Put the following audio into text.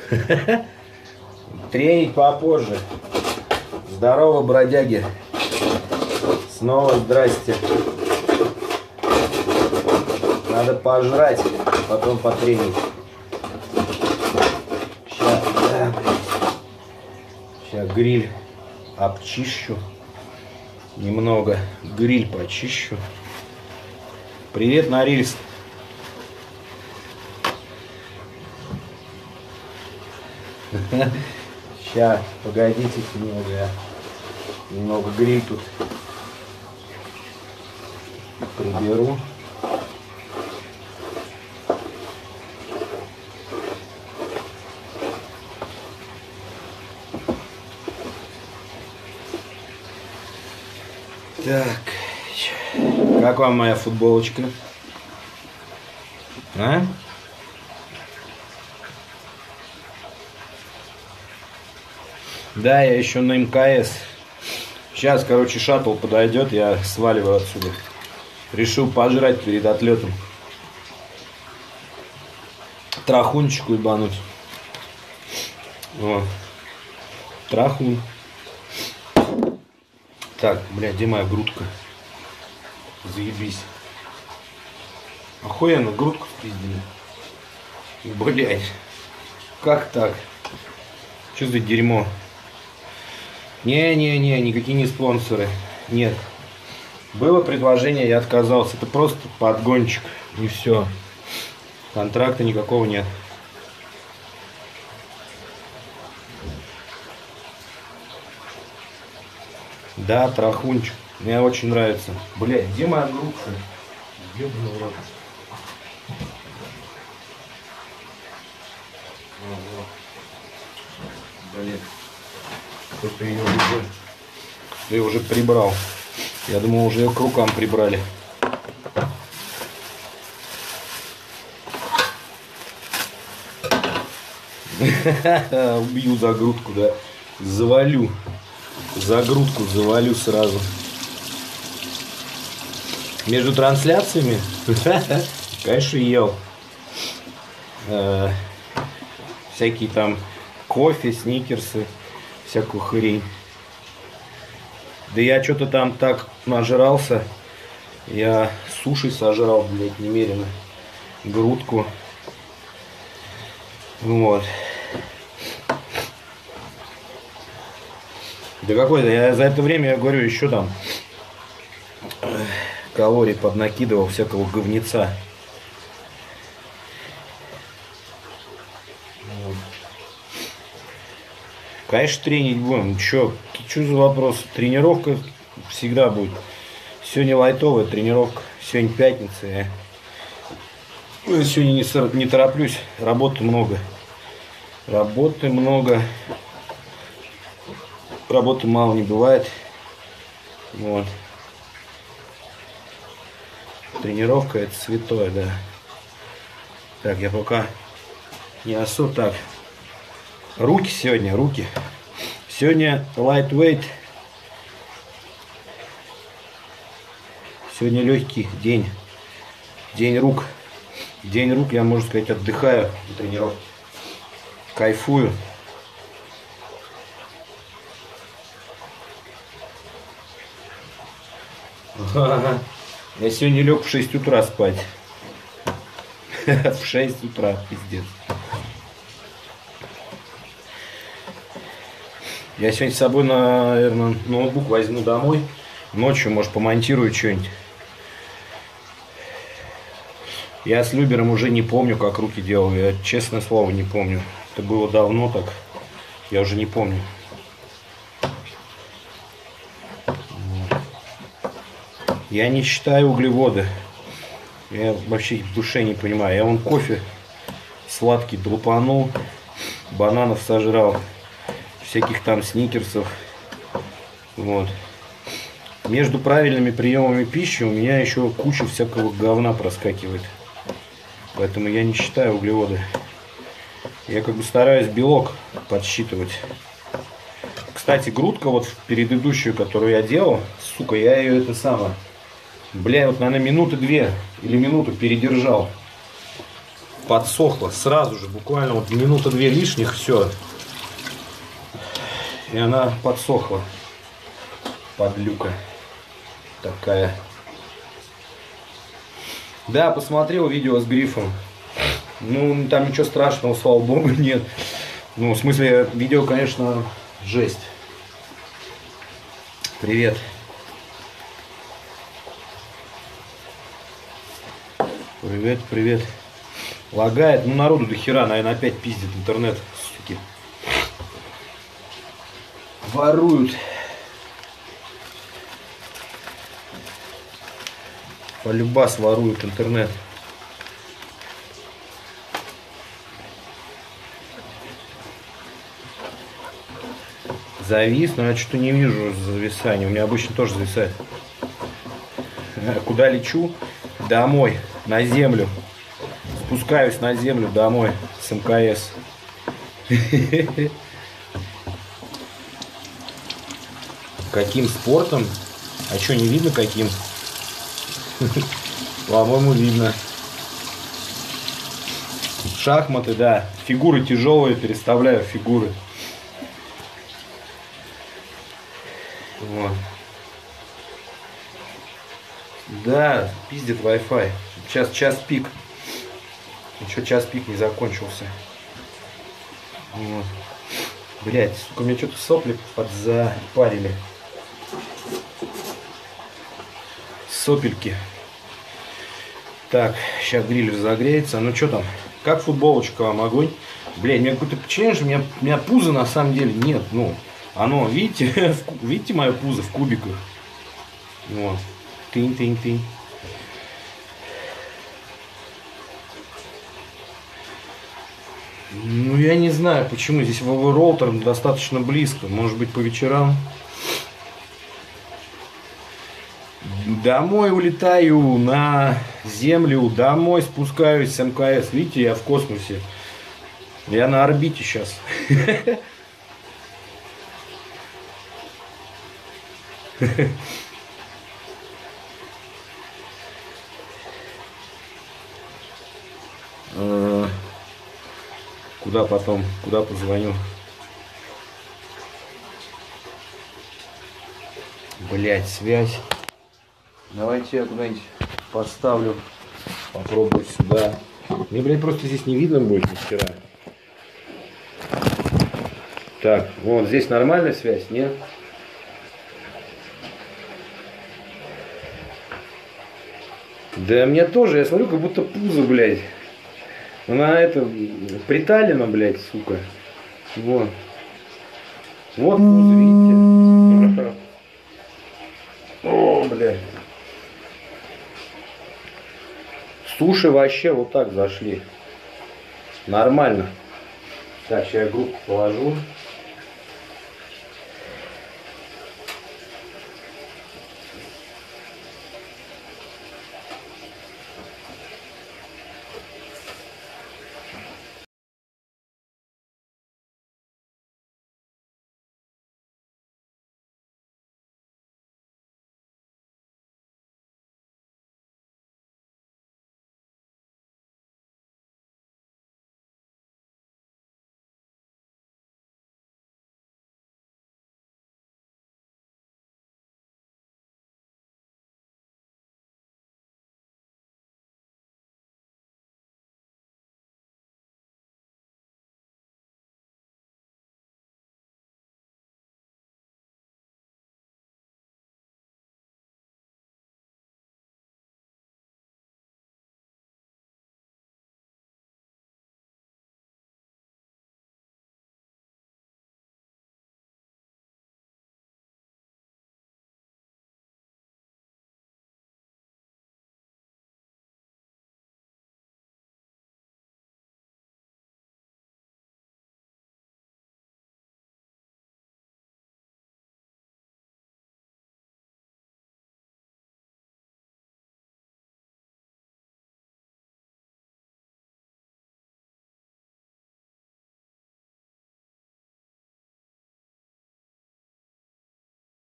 Тренить попозже. Здорово, бродяги. Снова здрасте. Надо пожрать, потом потренить. Сейчас гриль обчищу. Немного гриль почищу. Привет, Норильск. Сейчас, погодите немного, я немного гриль тут приберу. Так, как вам моя футболочка? А? Да, я еще на МКС. Сейчас, короче, шаттл подойдет, я сваливаю отсюда. Решил пожрать перед отлетом. Трахунчику ебануть. О, трахун. Так, блядь, где моя грудка? Заебись. Охуенно, грудку впиздили. Блядь. Как так? Что за дерьмо? Не-не-не, никакие не спонсоры. Нет. Было предложение, я отказался. Это просто подгончик. И все. Контракта никакого нет. Да, трахунчик. Мне очень нравится. Блядь, где моя грудка? Ёбаный рот. Блядь. Кто-то ее уже прибрал. Я думал, уже ее к рукам прибрали. Убью за грудку, да. Завалю. За грудку завалю сразу. Между трансляциями, конечно, ел. Всякие там кофе, сникерсы, всякую хрень. Да я что-то там так нажрался. Я суши сожрал, блядь, немерено. Грудку. Вот. Да какой-то, я за это время, я говорю, еще там калорий поднакидывал, всякого говнеца. Вот. Конечно, тренить будем. Что за вопрос? Тренировка всегда будет. Сегодня лайтовая тренировка. Сегодня пятница. Я сегодня не тороплюсь. Работы много. Работы много. Работы мало не бывает. Вот. Тренировка это святое, да. Так, я пока не особо так. Руки сегодня, руки. Сегодня lightweight. Сегодня легкий день. День рук. День рук, я, можно сказать, отдыхаю на тренировке. Кайфую. Я сегодня лег в 6 утра спать. В 6 утра, пиздец. Я сегодня с собой, наверное, ноутбук возьму домой. Ночью, может, помонтирую что-нибудь. Я с Любером уже не помню, как руки делал. Я, честное слово, не помню. Это было давно так. Я уже не помню. Я не считаю углеводы. Я вообще их в душе не понимаю. Я вон кофе сладкий длупанул, бананов сожрал, всяких там сникерсов. Вот. Между правильными приемами пищи у меня еще куча всякого говна проскакивает. Поэтому я не считаю углеводы. Я как бы стараюсь белок подсчитывать. Кстати, грудка вот предыдущую, которую я делал, сука, я ее это самое... Бля, вот, наверное, минуты 2 или минуту передержал. подсохла сразу же, буквально вот минута-две лишних, все. И она подсохла. Подлюка такая. Да, посмотрел видео с грифом. Ну, там ничего страшного, слава богу, нет. Ну, в смысле, видео, конечно, жесть. Привет. Привет, привет. Лагает, ну народу до хера, наверное, опять пиздит интернет, суки. Воруют. Полюбас воруют интернет. Завис, но я что-то не вижу зависания. У меня обычно тоже зависает. Куда лечу? Домой, на землю. Спускаюсь на землю домой с МКС. Каким спортом? А что, не видно каким? По-моему, видно. Шахматы, да. Фигуры тяжелые, переставляю фигуры. Вот. Да, пиздит Wi-Fi. Сейчас час пик. Еще час пик не закончился. Вот. Блять, сука, мне что-то сопли подзапарили. Сопельки. Так, сейчас гриль разогреется. Ну что там? Как футболочка вам, огонь? Блядь, у меня какое-то впечатление, что у меня пузо на самом деле нет. Ну, оно, видите, видите мое пузо в кубиках? Вот. Тынь-тынь-тынь. Ну, я не знаю, почему. Здесь роутер достаточно близко. Может быть, по вечерам. Домой улетаю, на землю, домой спускаюсь с МКС. Видите, я в космосе. Я на орбите сейчас. Куда потом? Куда позвоню? Блять, связь. Давайте я куда-нибудь поставлю. Попробую сюда. Мне, блядь, просто здесь не видно будет ни хера. Так, вот здесь нормальная связь, нет? Да мне тоже, я смотрю, как будто пузо, блядь. Она это приталена, блядь, сука. Вот. Вот пузо, видите? О, блядь. Суши вообще вот так зашли. Нормально. Так, сейчас я группу положу.